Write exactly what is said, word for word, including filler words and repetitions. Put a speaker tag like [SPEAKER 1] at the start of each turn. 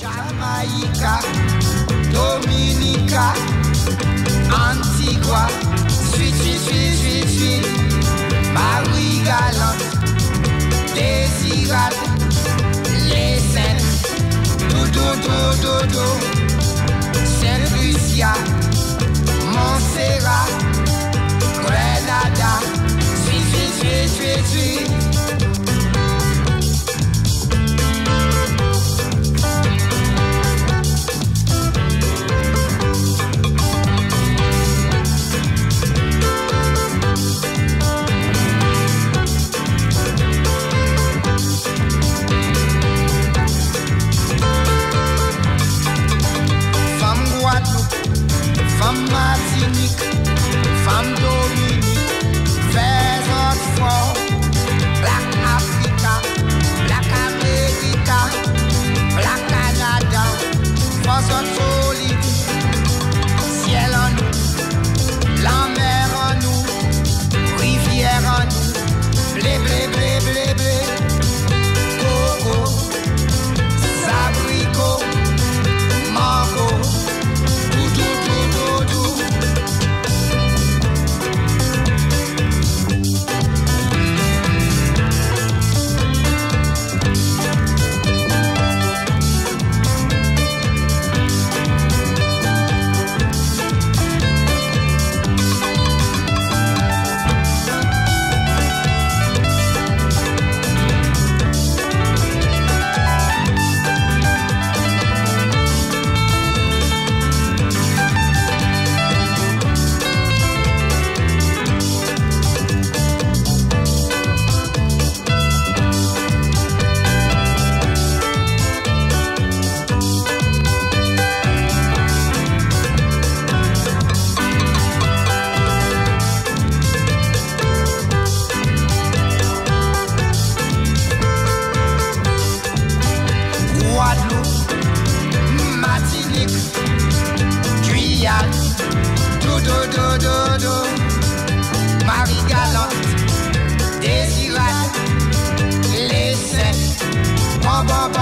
[SPEAKER 1] Jamaïca, Dominica, Antigua, suis, suis, suis, suis, suis, Marie Galante, Désirade, les Saintes, Doudou, Doudou, Doudou, Saint-Lucia, Montserrat, Grenada, suis, suis, suis, suis, suis. Femme Martinique, femme Dominique, fais notre fort. Black Africa, Black America, Black Canada, force notre solide. Ciel en nous, la mer en nous, rivière en nous, blé, blé, blé, blé, blé, coco, sabricot, mango. Marie Galante, Désirade, les Saintes,